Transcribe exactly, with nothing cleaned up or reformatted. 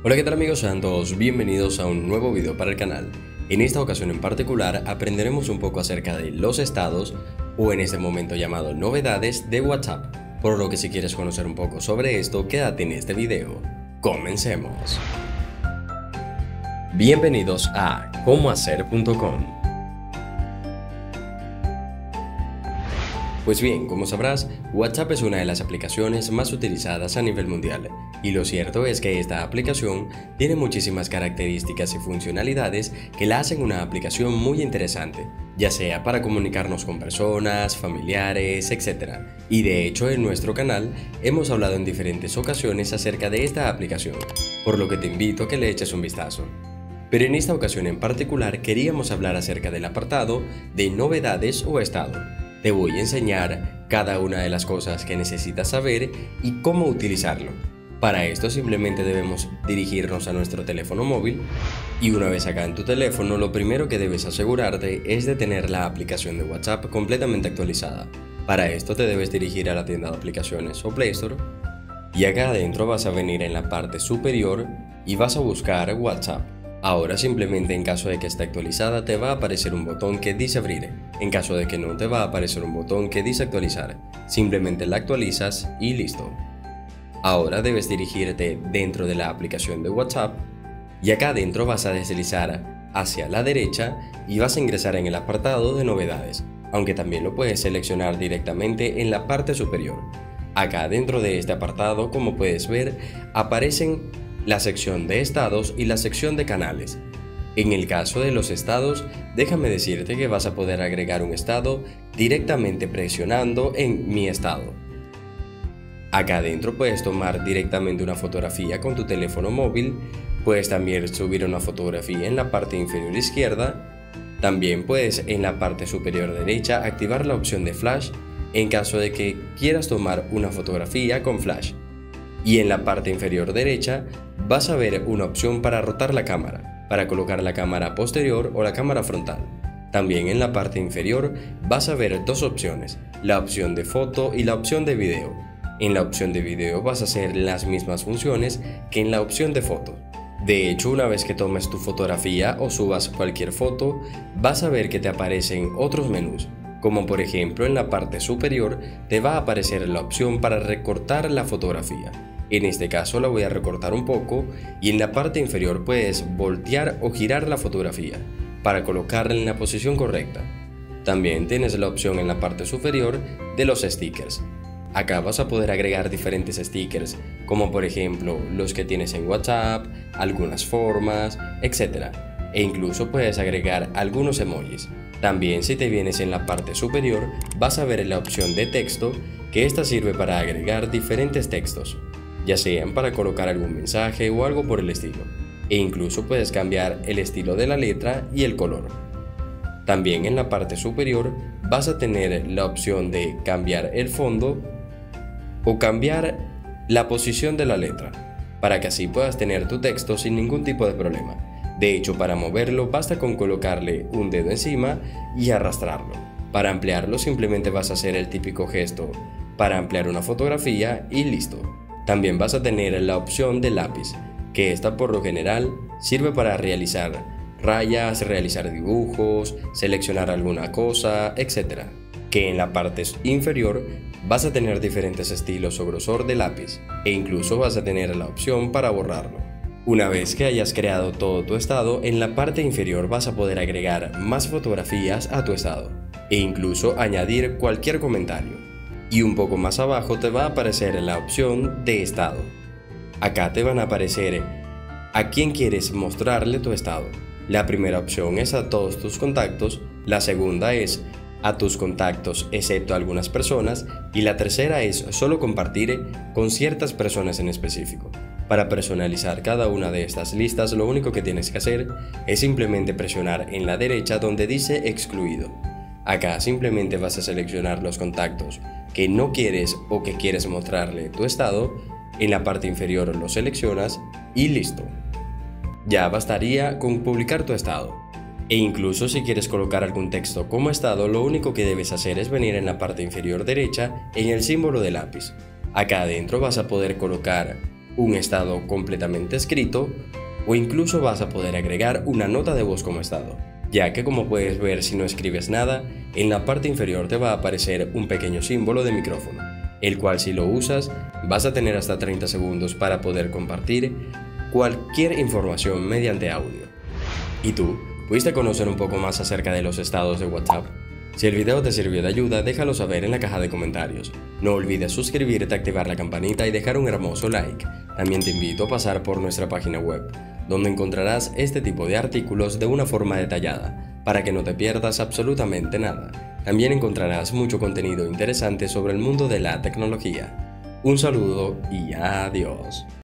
Hola, ¿qué tal amigos? Sean todos bienvenidos a un nuevo video para el canal. En esta ocasión en particular aprenderemos un poco acerca de los estados, o en este momento llamado novedades de WhatsApp, por lo que si quieres conocer un poco sobre esto, quédate en este video. Comencemos. Bienvenidos a cómo hacer punto com. Pues bien, como sabrás, WhatsApp es una de las aplicaciones más utilizadas a nivel mundial, y lo cierto es que esta aplicación tiene muchísimas características y funcionalidades que la hacen una aplicación muy interesante, ya sea para comunicarnos con personas, familiares, etcétera. Y de hecho en nuestro canal hemos hablado en diferentes ocasiones acerca de esta aplicación, por lo que te invito a que le eches un vistazo. Pero en esta ocasión en particular queríamos hablar acerca del apartado de novedades o estado. Te voy a enseñar cada una de las cosas que necesitas saber y cómo utilizarlo. Para esto simplemente debemos dirigirnos a nuestro teléfono móvil, y una vez acá en tu teléfono lo primero que debes asegurarte es de tener la aplicación de WhatsApp completamente actualizada. Para esto te debes dirigir a la tienda de aplicaciones o Play Store, y acá adentro vas a venir en la parte superior y vas a buscar WhatsApp. Ahora simplemente en caso de que esté actualizada te va a aparecer un botón que dice abrir. En caso de que no te va a aparecer un botón que dice actualizar. Simplemente la actualizas y listo. Ahora debes dirigirte dentro de la aplicación de WhatsApp y acá adentro vas a deslizar hacia la derecha y vas a ingresar en el apartado de novedades, aunque también lo puedes seleccionar directamente en la parte superior. Acá dentro de este apartado, como puedes ver, aparecen la sección de estados y la sección de canales. En el caso de los estados, déjame decirte que vas a poder agregar un estado directamente presionando en Mi estado. Acá adentro puedes tomar directamente una fotografía con tu teléfono móvil, puedes también subir una fotografía en la parte inferior izquierda, también puedes en la parte superior derecha activar la opción de flash en caso de que quieras tomar una fotografía con flash. Y en la parte inferior derecha vas a ver una opción para rotar la cámara, para colocar la cámara posterior o la cámara frontal. También en la parte inferior vas a ver dos opciones, la opción de foto y la opción de video. En la opción de video vas a hacer las mismas funciones que en la opción de foto. De hecho, una vez que tomes tu fotografía o subas cualquier foto, vas a ver que te aparecen otros menús, como por ejemplo en la parte superior te va a aparecer la opción para recortar la fotografía. En este caso la voy a recortar un poco, y en la parte inferior puedes voltear o girar la fotografía para colocarla en la posición correcta. También tienes la opción en la parte superior de los stickers. Acá vas a poder agregar diferentes stickers, como por ejemplo los que tienes en WhatsApp, algunas formas, etcétera. E incluso puedes agregar algunos emojis. También si te vienes en la parte superior vas a ver la opción de texto, que esta sirve para agregar diferentes textos, ya sean para colocar algún mensaje o algo por el estilo, e incluso puedes cambiar el estilo de la letra y el color. También en la parte superior vas a tener la opción de cambiar el fondo o cambiar la posición de la letra, para que así puedas tener tu texto sin ningún tipo de problema. De hecho, para moverlo basta con colocarle un dedo encima y arrastrarlo. Para ampliarlo simplemente vas a hacer el típico gesto para ampliar una fotografía y listo. También vas a tener la opción de lápiz, que esta por lo general sirve para realizar rayas, realizar dibujos, seleccionar alguna cosa, etcétera. Que en la parte inferior vas a tener diferentes estilos o grosor de lápiz, e incluso vas a tener la opción para borrarlo. Una vez que hayas creado todo tu estado, en la parte inferior vas a poder agregar más fotografías a tu estado, e incluso añadir cualquier comentario. Y un poco más abajo te va a aparecer la opción de estado. Acá te van a aparecer a quién quieres mostrarle tu estado. La primera opción es a todos tus contactos, la segunda es a tus contactos excepto algunas personas, y la tercera es solo compartir con ciertas personas en específico. Para personalizar cada una de estas listas, lo único que tienes que hacer es simplemente presionar en la derecha donde dice excluido. Acá simplemente vas a seleccionar los contactos que no quieres o que quieres mostrarle tu estado, en la parte inferior lo seleccionas y listo. Ya bastaría con publicar tu estado. E incluso si quieres colocar algún texto como estado, lo único que debes hacer es venir en la parte inferior derecha en el símbolo de lápiz. Acá adentro vas a poder colocar un estado completamente escrito o incluso vas a poder agregar una nota de voz como estado, ya que como puedes ver si no escribes nada, en la parte inferior te va a aparecer un pequeño símbolo de micrófono, el cual si lo usas vas a tener hasta treinta segundos para poder compartir cualquier información mediante audio. ¿Y tú? ¿Pudiste conocer un poco más acerca de los estados de WhatsApp? Si el video te sirvió de ayuda, déjalo saber en la caja de comentarios. No olvides suscribirte, activar la campanita y dejar un hermoso like. También te invito a pasar por nuestra página web, donde encontrarás este tipo de artículos de una forma detallada, para que no te pierdas absolutamente nada. También encontrarás mucho contenido interesante sobre el mundo de la tecnología. Un saludo y adiós.